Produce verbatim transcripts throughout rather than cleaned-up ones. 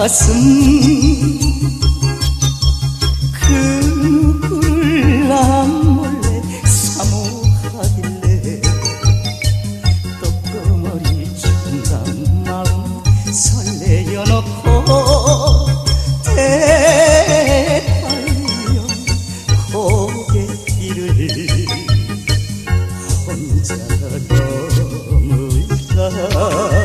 가슴 그 누구를 난 몰래 사모하길래 떡거머리 청단 마음 설레여 놓고 대팔려 고갯길을 혼자 넘을까.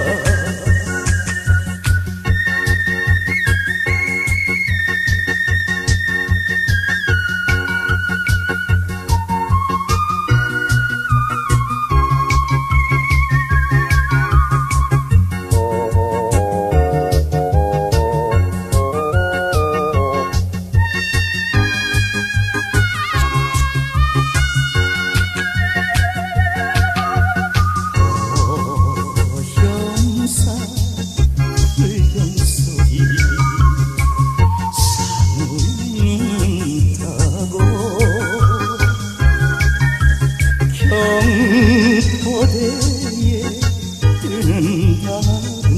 경포대에 뜨는 달은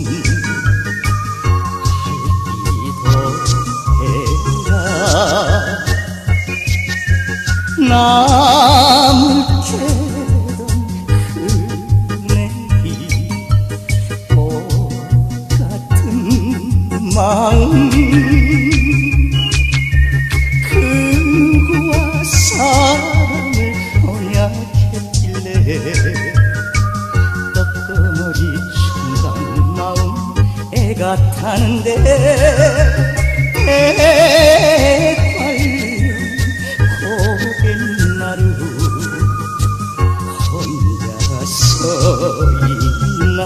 할기도 해라 나물 캐던 그네기 꽃 같은 마음 그 누구와 사랑을 언약했길래 떡거머리 청단 마음 애가 타는데 대팔려 고갯나루 혼자 서 있나.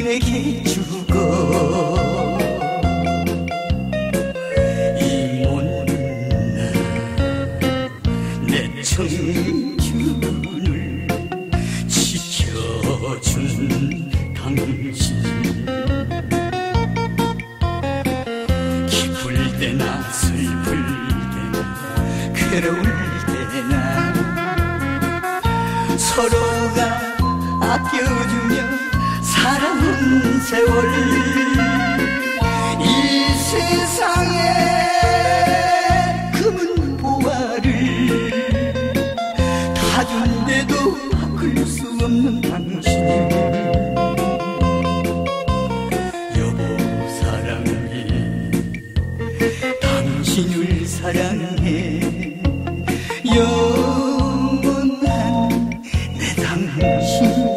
내게 주고 이 못난 내 청춘을 지켜준 당신 기쁠 때나 슬플 때나 괴로울 때나 서로가 아껴주며 살아온 세월 이 세상에 금은 보화를 다 준데도 바꿀 수 없는 당신 여보 사랑해 당신을 사랑해 영원한 내 당신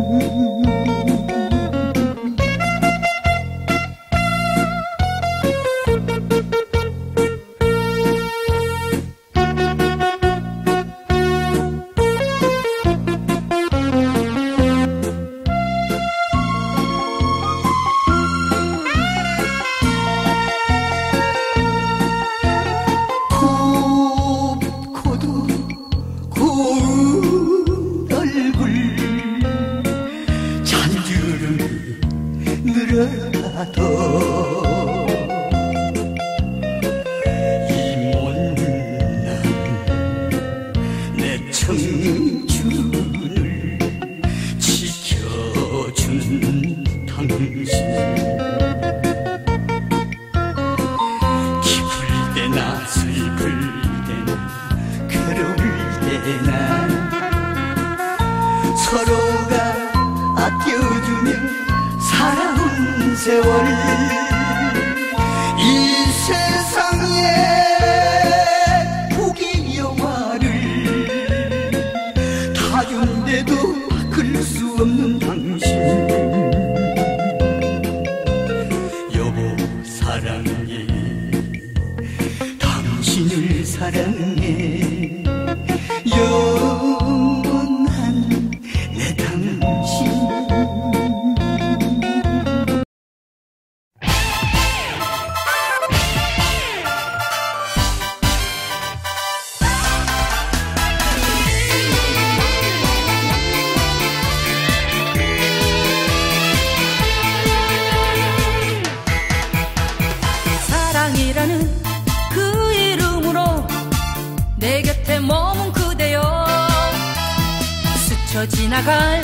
지나갈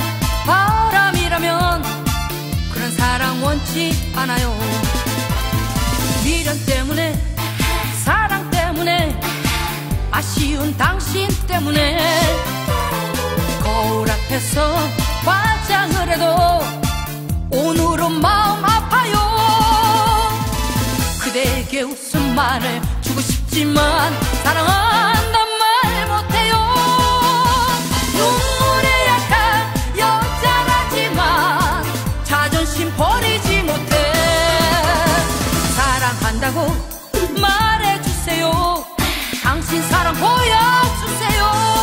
바람이라면 그런 사랑 원치 않아요. 미련 때문에 사랑 때문에 아쉬운 당신 때문에 거울 앞에서 화장을 해도 오늘은 마음 아파요. 그대에게 웃음만을 주고 싶지만 사랑한단 말 못해요. 눈물에 약한 여자라지만 자존심 버리지 못해. 사랑한다고 말해주세요. 당신 사랑 보여주세요.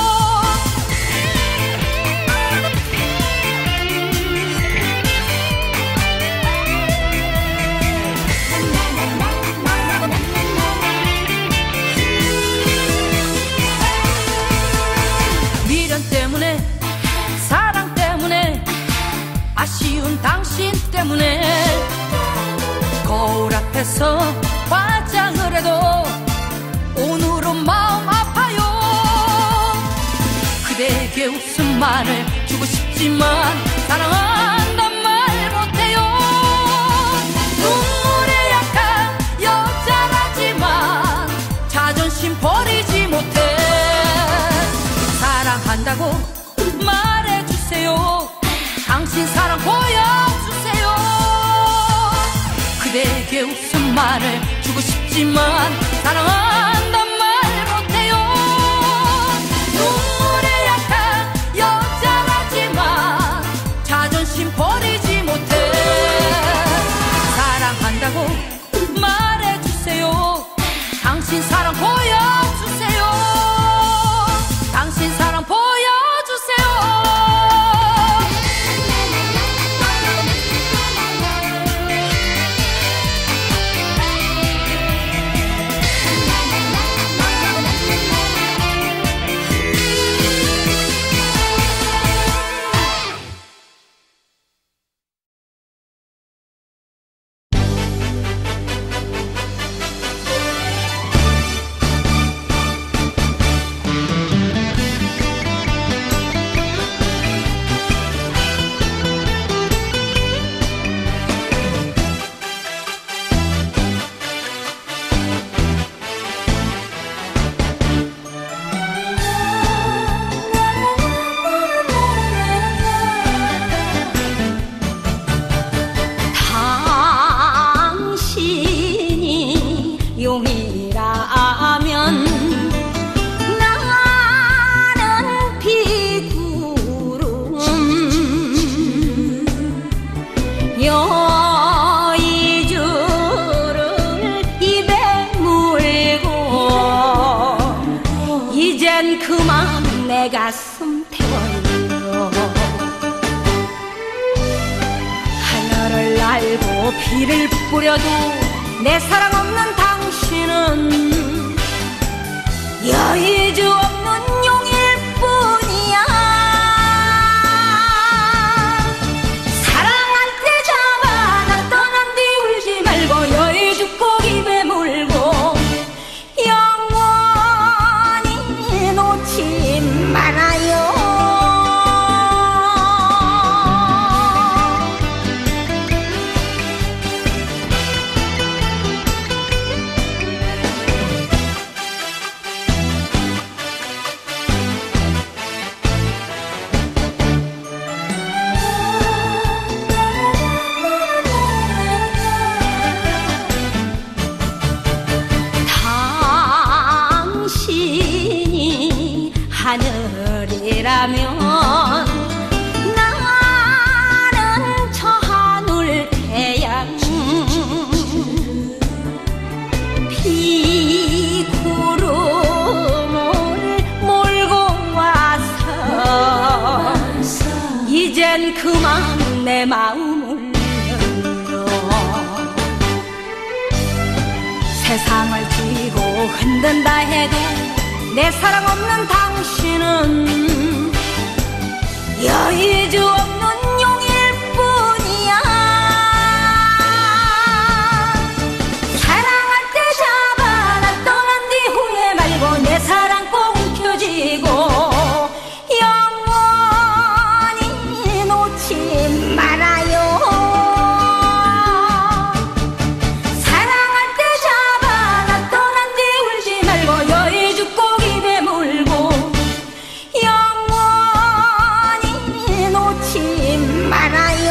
아쉬운 당신 때문에 거울 앞에서 화장을 해도 오늘은 마음 아파요. 그대에게 웃음만을 주고 싶지만 사랑한단 말 못해요. 눈물에 약한 여자라지만 자존심 버리지 못해. 사랑한다고 말해주세요. 당신 사랑 보여주세요. 그대에게 웃음만을 주고 싶지만 사랑한단 말 못해요. 눈물에 약한 여자라지만 자존심 버리지 못해. 사랑한다고 말해주세요. 당신 사랑 보여주세요. 당신 사랑 보여주세요. 피를 뿌려도 내 사랑 없는 당신은 여의주 없는 용일 뿐이야. 사랑할 때 잡아 나 떠난 뒤 울지 말고 여의주 꼭 입에 물고 영원히 놓지 말아요. 하늘이라면 나는 저 하늘 태양 비 구름을 몰고 와서 이젠 그만 내 마음을 열어. 세상을 쥐고 흔든다 해도 내 사랑 없는 당신은 여의주 없는 용일 뿐이야. 사랑할 때 잡아 나 떠난 뒤 후회 말고 내 사랑 꼭 움켜쥐고 영원히 놓지 말아요. 사랑할 때 잡아 나 떠난 뒤 울지 말고 여의주 꼭 영원히 놓지 말아요.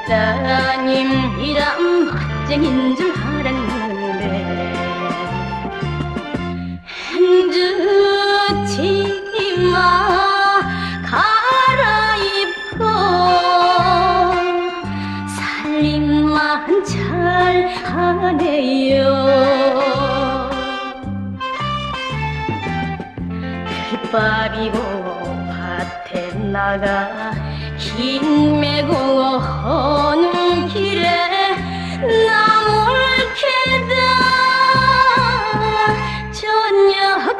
따님이란 멋쟁인 줄 알았는데 행주치마 갈아입고 살림만 잘하네요. 들밥이고 밭에 나가 긴 메고 허는 길에 나물 캐다 저녁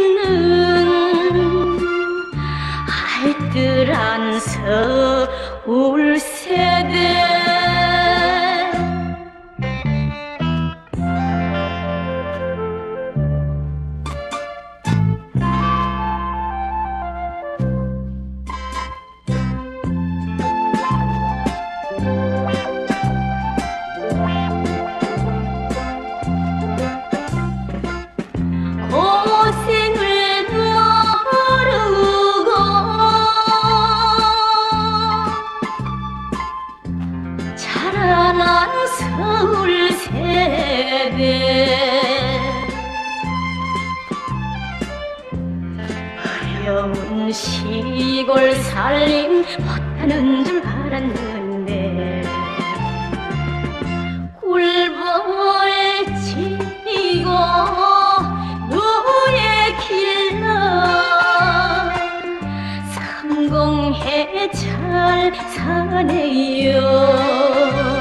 짓는 알뜰한 서울 세대. 서울 세대 어려운 시골 살림 못하는 줄 알았는데 꿀벌 지고 누에 길러 성공해 잘 사네요.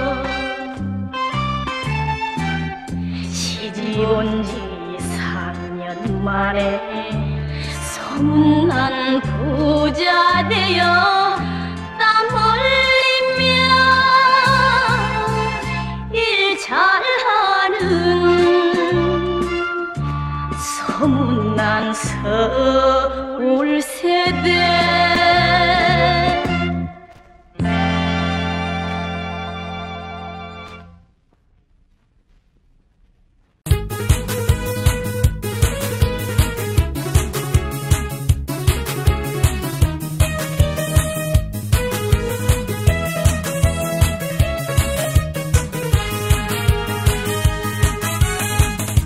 시집온지 삼 년 만에 소문난 부자 되어 땀 흘리며 일 잘하는 소문난 서울 세대.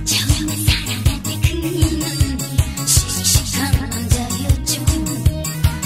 처음에 사랑할 때 그는 씩씩한 남자였죠.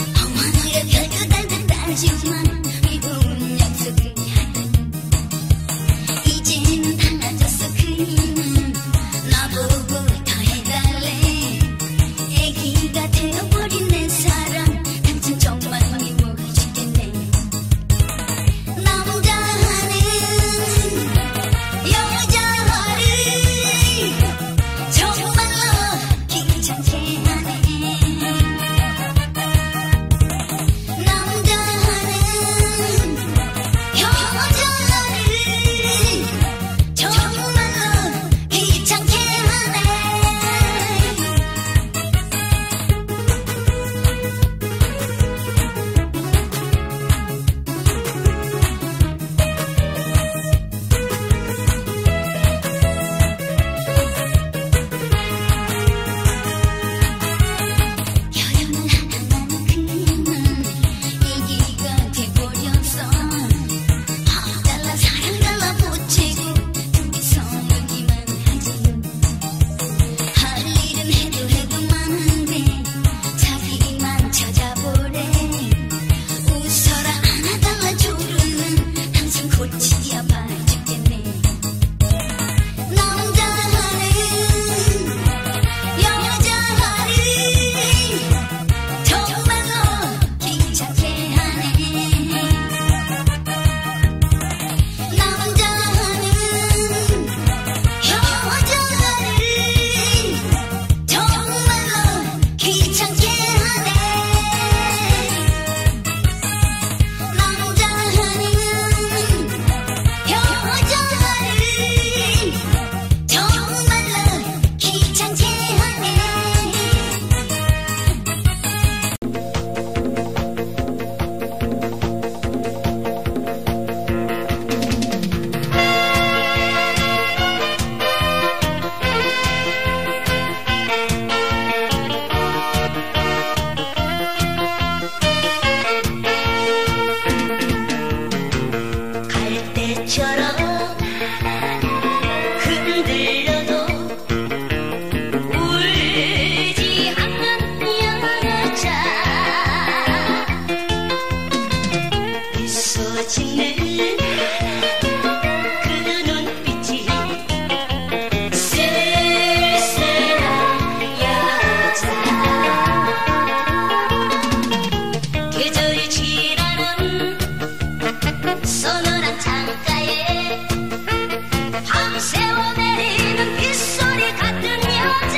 내리는 빗소리 같은 여자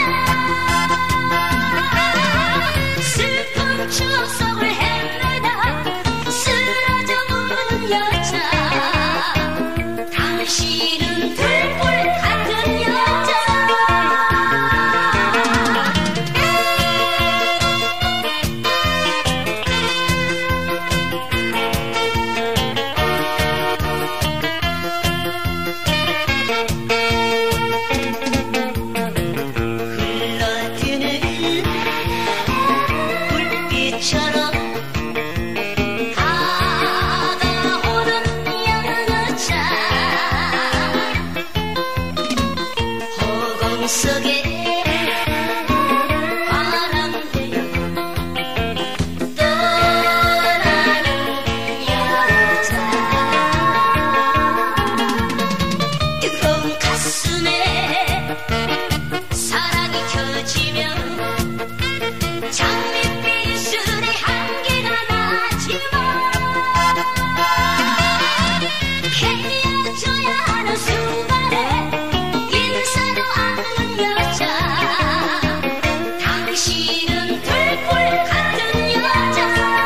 슬픈 추억 속을 헤매다 쓰러져 우는 여자 당신은 들불 같은 여자 속에 바람되어 떠나는 여자 뜨거운 가슴에 사랑이 켜지면 장밋빛술의 향기가 나지만 헤어져야 하는 순간에 인사도 여자 당신은 들불 같은 여자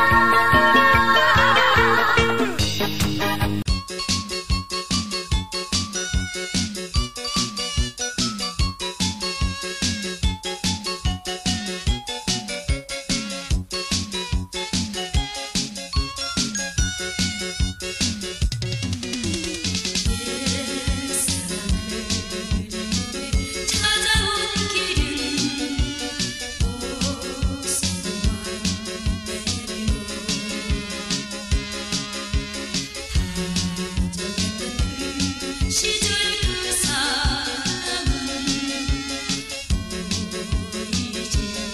시절 그 사람은 보이지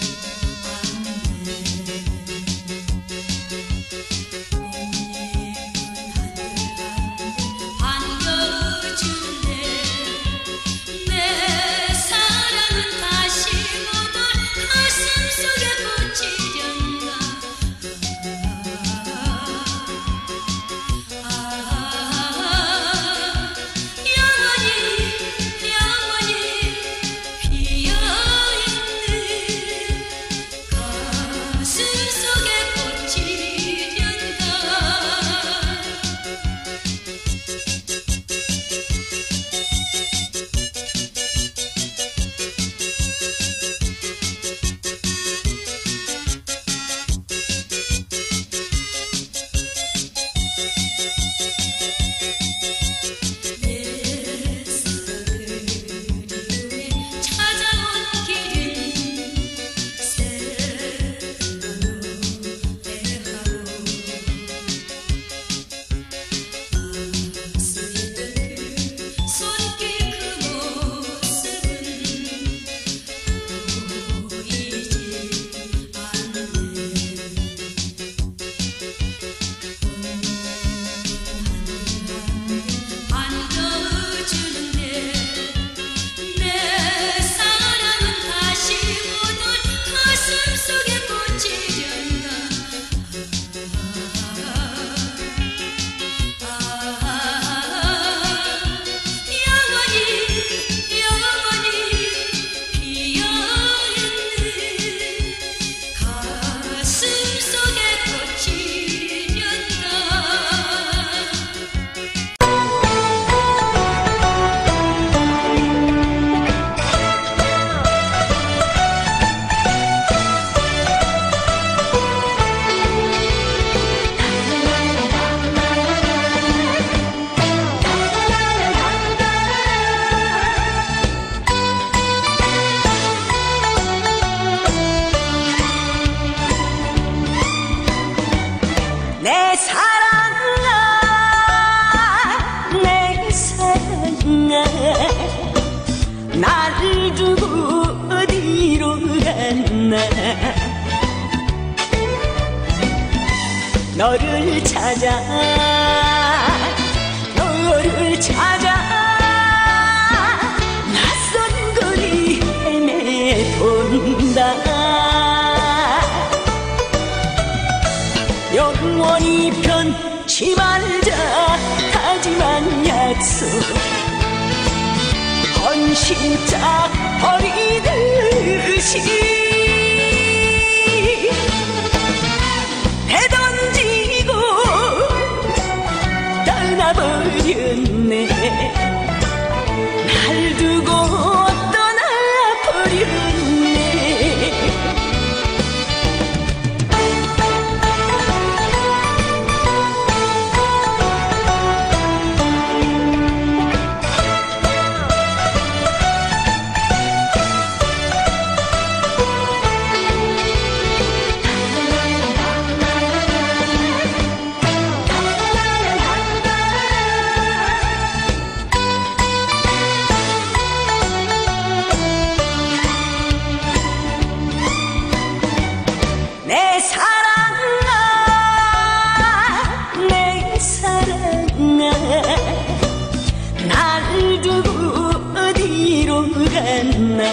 않네 반겨주네 내 사랑은 다시 모두 가슴 속에 묻히련가 내 사랑아 내 사랑아 나를 두고 어디로 갔나 너를 찾아 너를 찾아 낯선 거리 헤매돈다 영원히 변치 말자 하지만 약속 헌신짝 버리듯이 해던지고 떠나버렸네. 날 두고 떠나버렸네. 내 사랑아 내 사랑아 날 두고 어디로 갔나.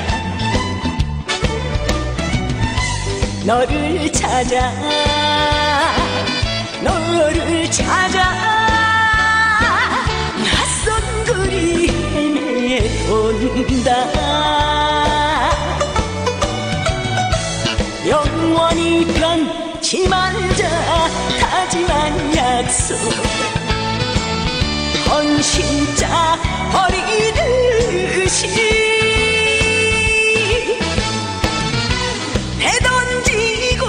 너를 찾아 너를 찾아 낯선 거리 헤매온다. 영원히 변치 말자 하지만 약속 헌신짝 버리듯이 해던지고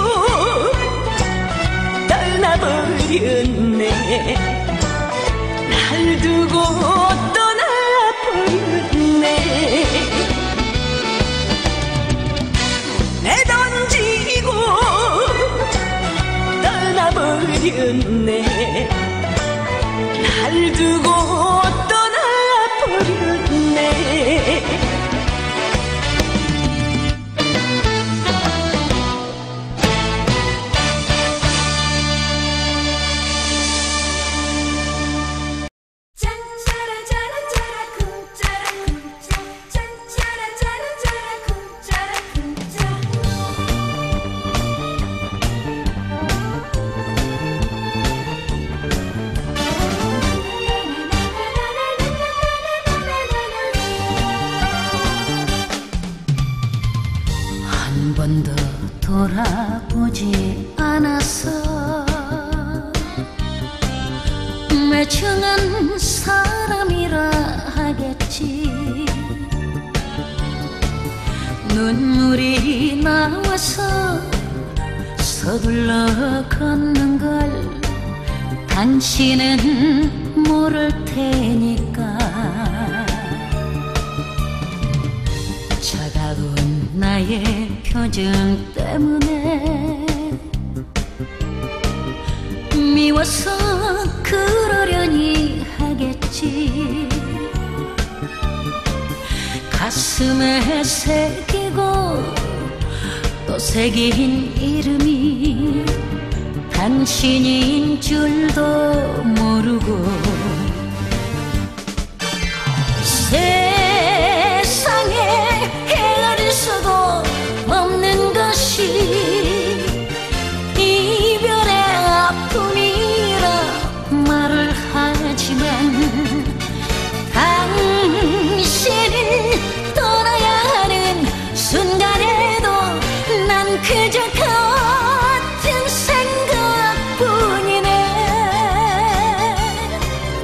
떠나버렸네. 날 두고 떠나버렸네. 내던지고 떠나버렸네. 날 두고 떠나버렸네. 한 번도 돌아보지 않아서 매정한 사람이라 하겠지. 눈물이 나와서 서둘러 걷는 걸 당신은 모를 테니까. 차가운 나의 표정 때문에 미워서 그러려니 하겠지. 가슴에 새기고 또 새긴 이름이 당신인 줄도 모르고 세상에 헤아릴 수도 없는 것이 이별의 아픔이라 말을 하지만 당신을 떠나야 하는 순간에도 난 그저 같은 생각뿐이네.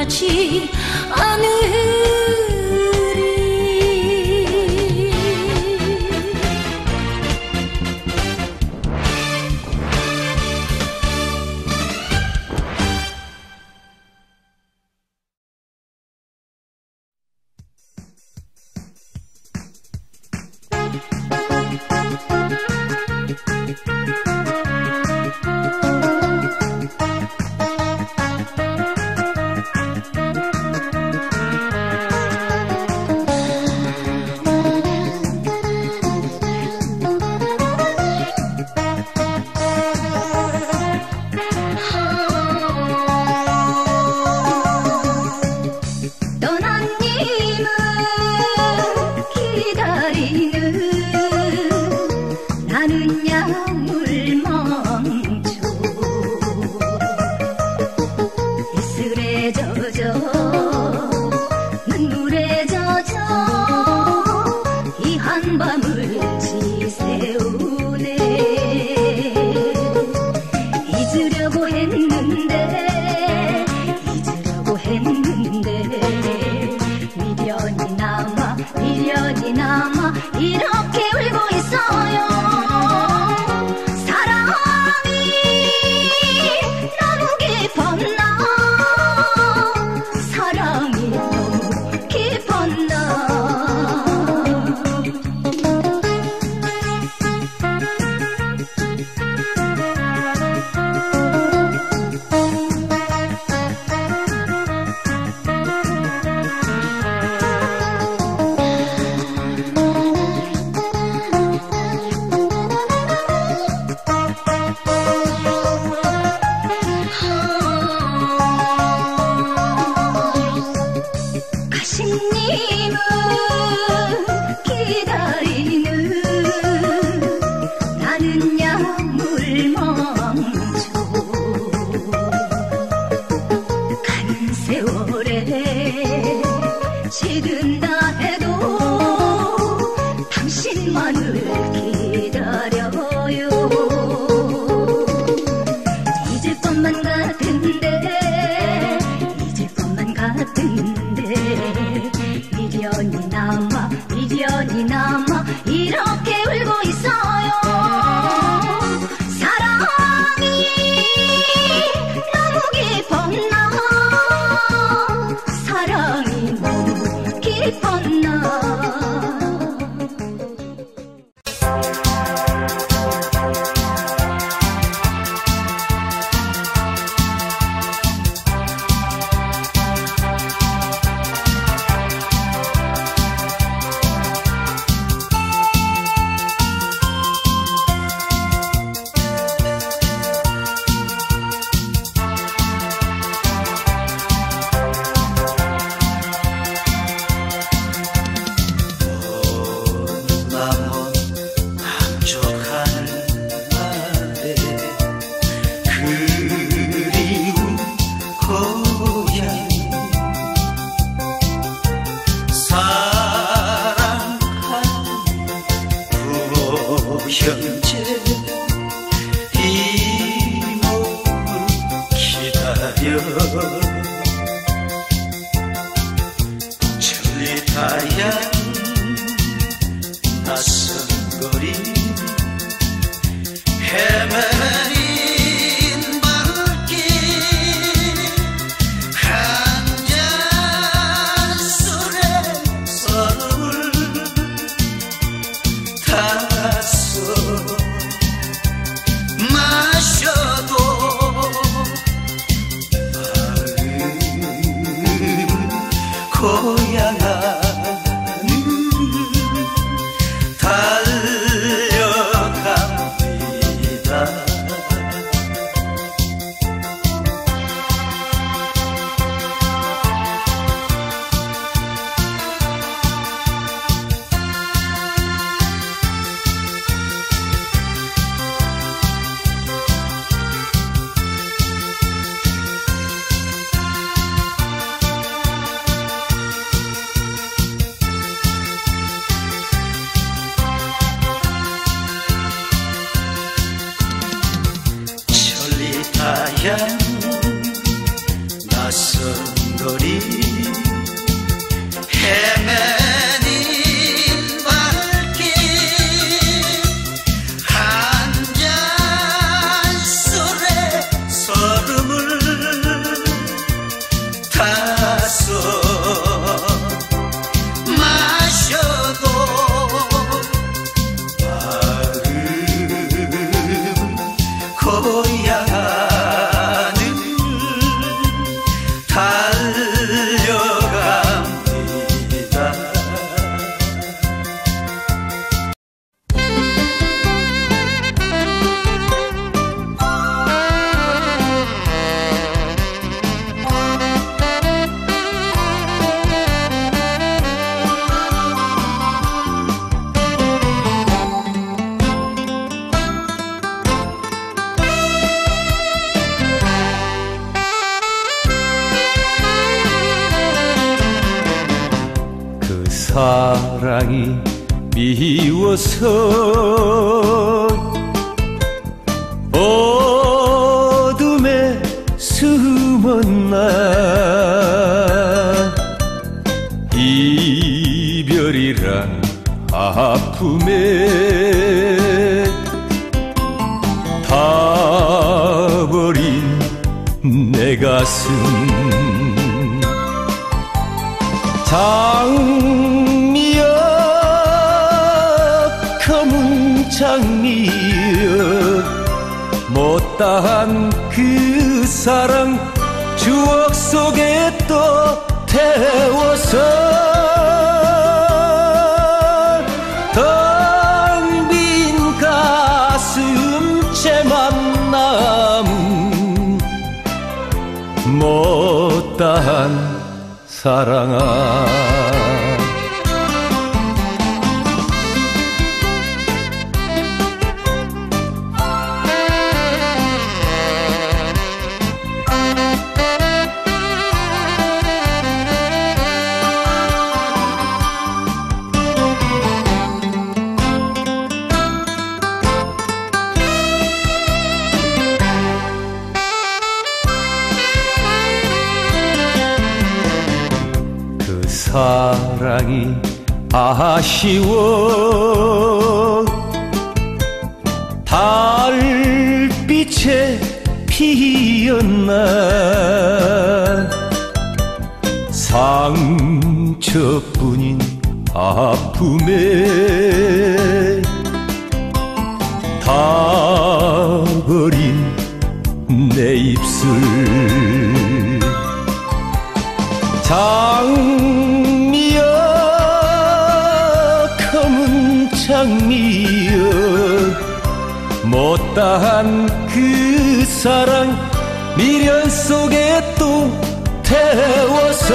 변하지 않으리. 하얀 낯선 거리 헤매는 발길 한 잔 술에 서름을 타서 마셔도 마음 고향은 달려갑니다. 그 사랑이 미워서 어둠에 숨은 날 이별이란 아픔에 타버린 내 가슴 장미여 검은 장미여 못다한 그 사랑 추억 속에 또 태워서 텅 빈 가슴 채만 남은 못다한 사랑아. 사랑이 아쉬워 달빛에 피었나 상처뿐인 아픔에 타버린 내 입술 장미여 검은 장미여 못다한 그 사랑 미련 속에 또 태워서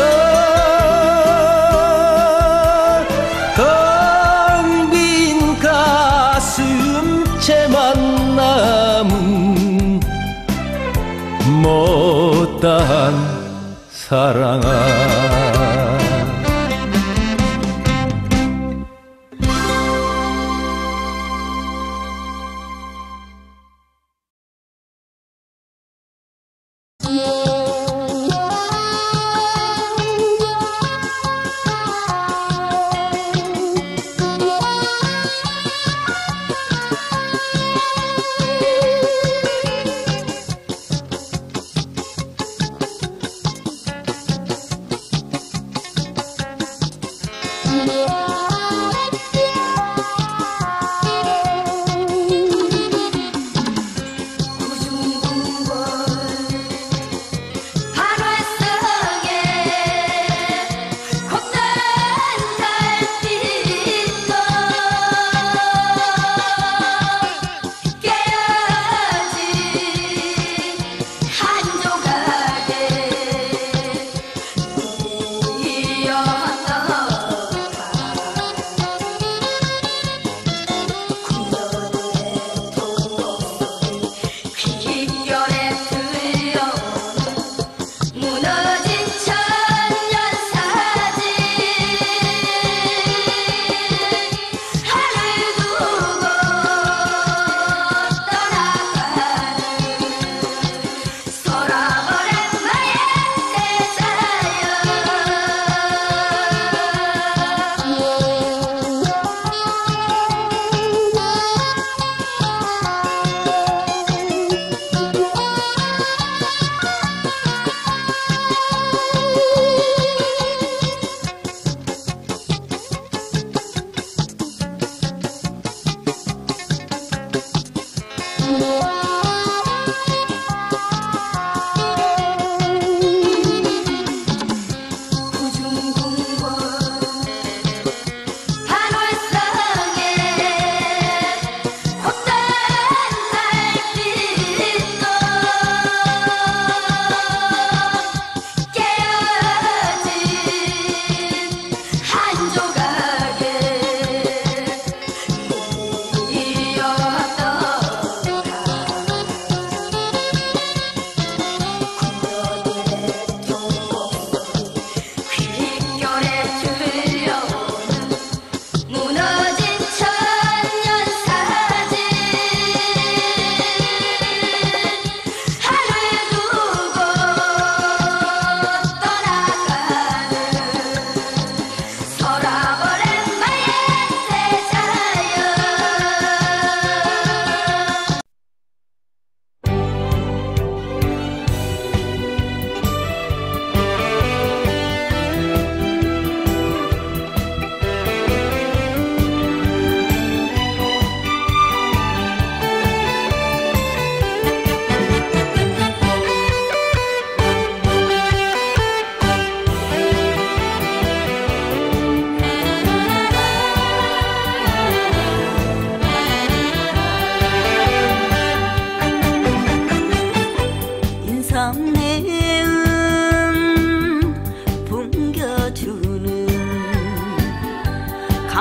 텅 빈 가슴 채만 남은 못다한 사랑아.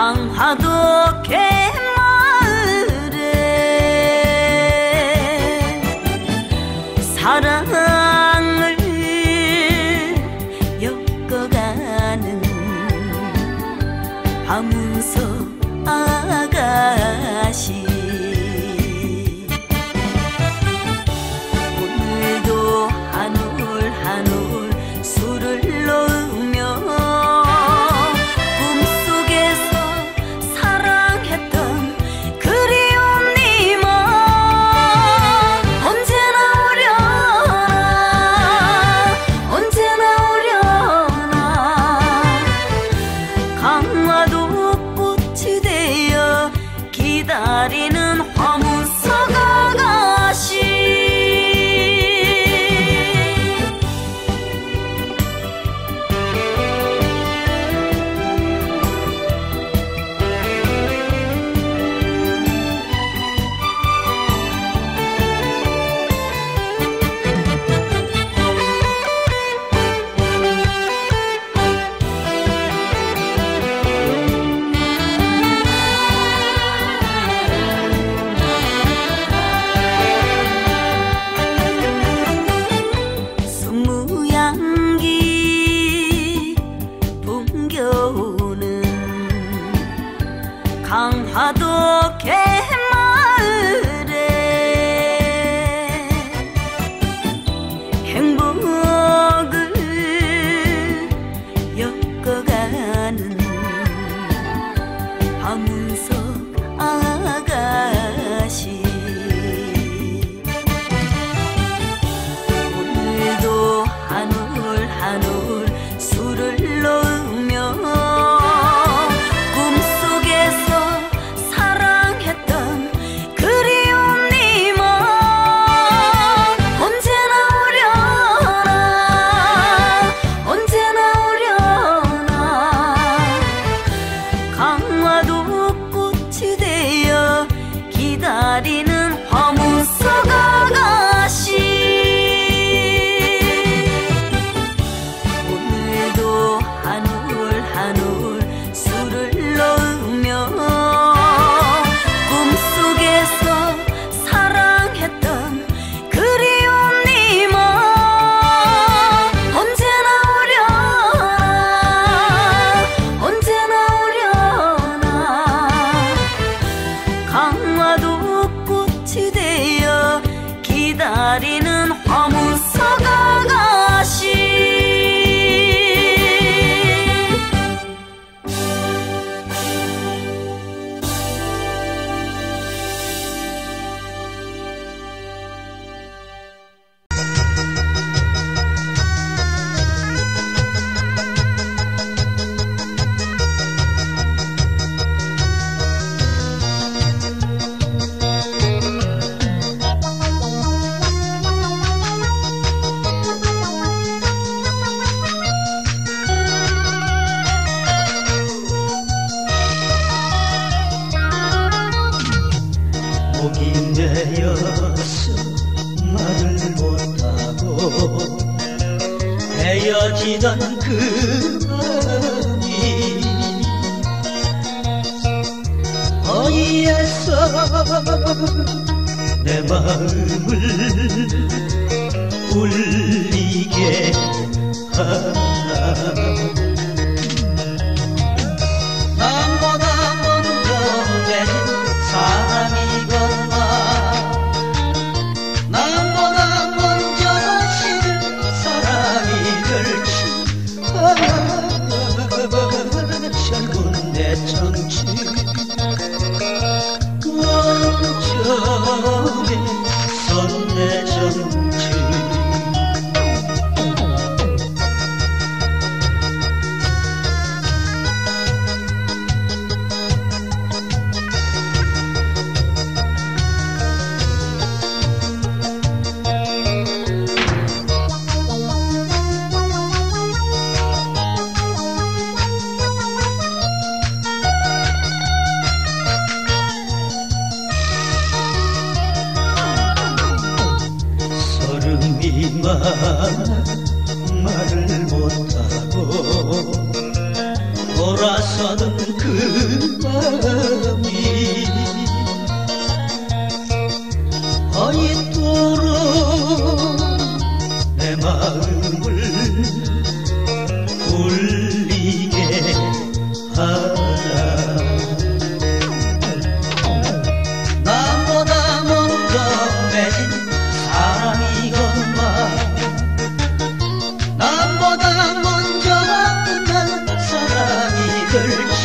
강화도 갯마을에 사랑을 엮어가는 하문서 아가씨 오늘도 한 올 한 올 술을 넣으며 꿈속에서 사랑했던 그리운 님아 언제나 오려나 언제나 오려나 강화도 꽃이 되어 기다리는 화무석 아가씨 숨무향기 붕겨오는 강화도 갯마을에 행복을 엮어가는 하문석 아가씨 오늘도 한 올 한 올 술을 넣으며 꿈속에서 사랑했던 그리운 님아 언제나 오려나 언제나 오려나 강화도 꽃이 되어 기다리는 화무석 아가씨 오늘도 한 올 한 올 술을 넣으며 꿈속에서 사랑했던 그리운 님아 언제나 오려나 언제나 오려나 강화도 꽃이 되어 기다리는 화무석 아가씨 목이 내어서 말을 못하고 헤어지던 그 마음이 어이에서 내 마음을 울리게 하나 남보다 먼저 내 사랑이건가 남보다 먼저 시는 사랑이 될지 아, 결국 내 정치 원점에 선 내 정치 말을 못하고 돌아서는 그 마음을 울리게 하라. 나보다 먼저 맺은 사랑이건만 나보다 먼저 끝난 사랑이 될지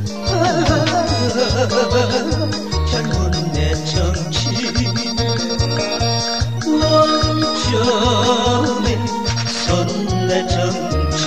젊은 내 정치 원점의 선내 정치.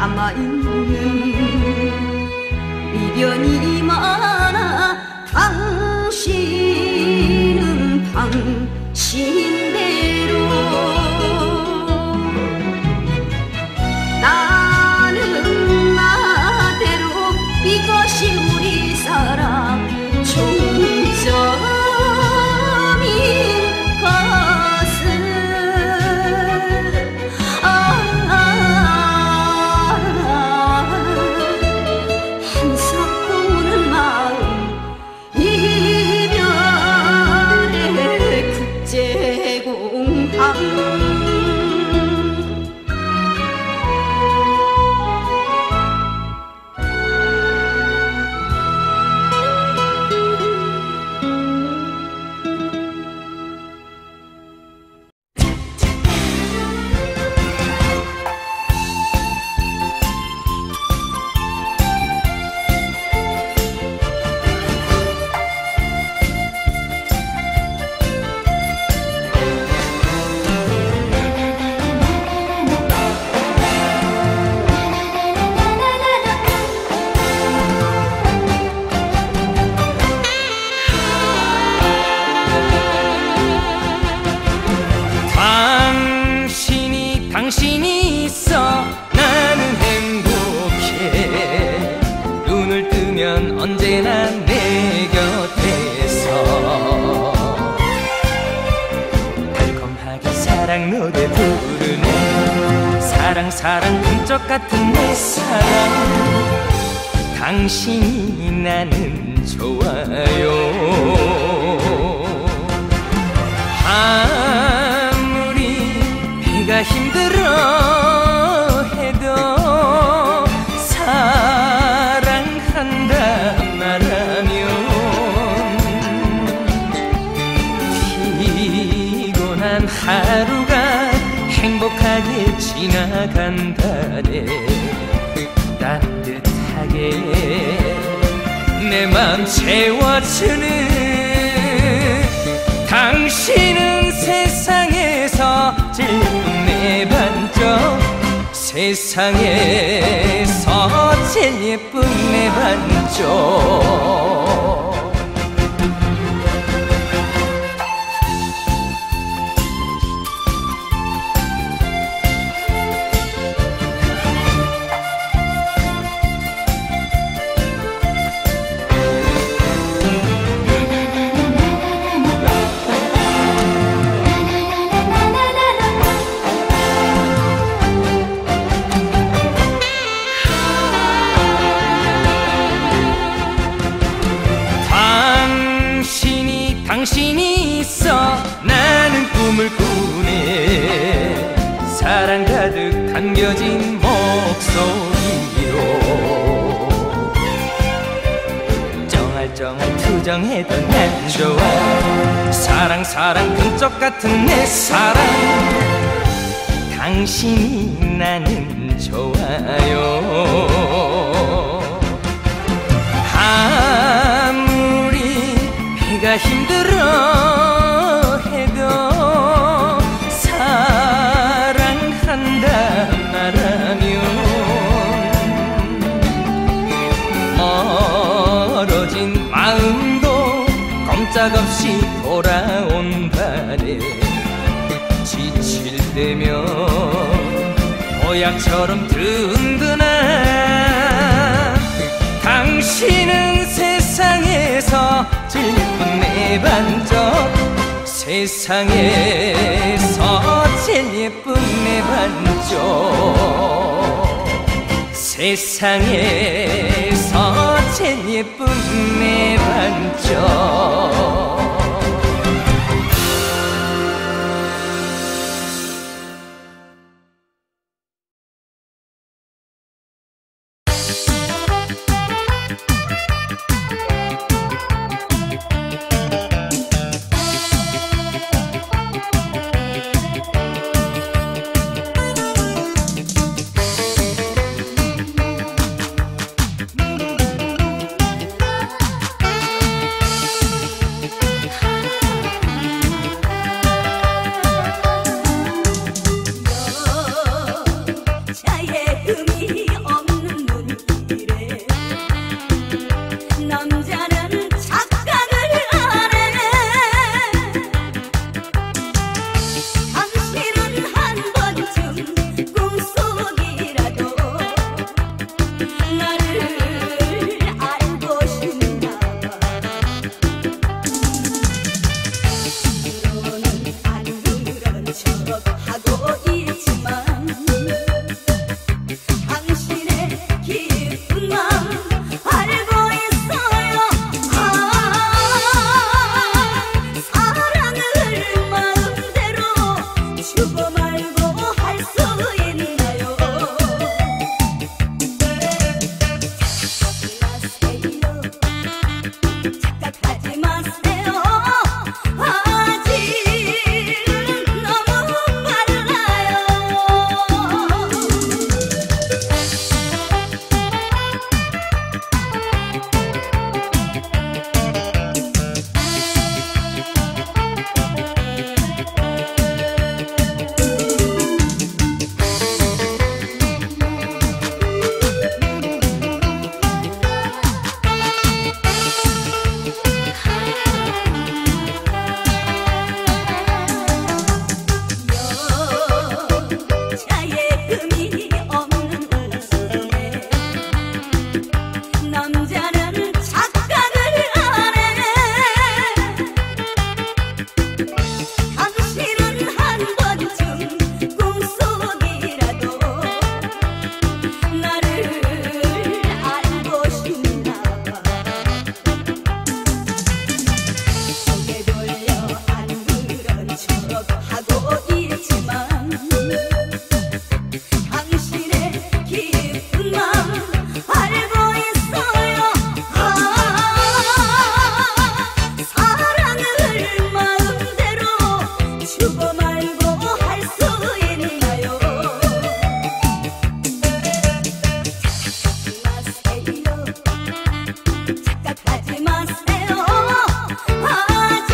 남아있는 미련이 많아 당신은 당신대로 나는 나대로 이것이 우리 사랑 종점인 것을 아, 아, 한사코는 마음 이별의 국제공항 당신이 당신이 있어 나는 행복해 눈을 뜨면 언제나 내 곁에서 달콤하게 사랑 노래 부르네 사랑 사랑 끈적 같은 내 사랑 당신이 나는 좋아요 아무리 힘들어 해도 사랑한다 말하면 피곤한 하루가 행복하게 지나간다네 따뜻하게 내 맘 채워주는 당신은 세상에서 제일 내 반쪽 세상에서 제일 예쁜 내 반쪽 당신이 있어 나는 꿈을 꾸네 사랑 가득 담겨진 목소리로 쩡알쩡알 투정해도 난 좋아 사랑 사랑 끈적 같은 내 사랑 당신이 나는 좋아요 아무리 배가 힘들어 해도 사랑한다 말하면 멀어진 마음도 꼼짝없이 돌아온다네 지칠 때면 보약처럼 든든한 당신은 세상에서 제일 예쁜 내 반쪽 세상에서 제일 예쁜 내 반쪽 세상에서 제일 예쁜 내 반쪽 하고